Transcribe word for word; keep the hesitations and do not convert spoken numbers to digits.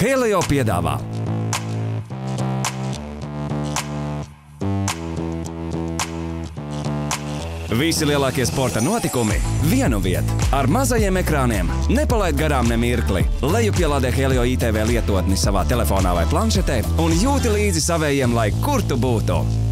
Helio piedāvā. Visi lielākie sporta notikumi vienu vietu ar mazajiem ekrāniem. Nepalaid garām ne mirkli. Lejupielādē Helio I T V lietotni savā telefonā vai planšetē un jūti līdzi savējiem, lai kur tu būtu.